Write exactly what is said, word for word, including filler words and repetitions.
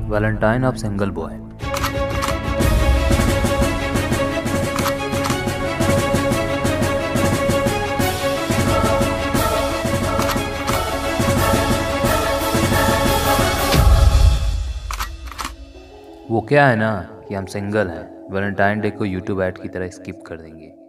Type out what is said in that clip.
Valentine of single boy. वो क्या है ना कि हम सिंगल हैं, वैलेंटाइन डे को यूट्यूब ऐड की तरह स्किप कर देंगे।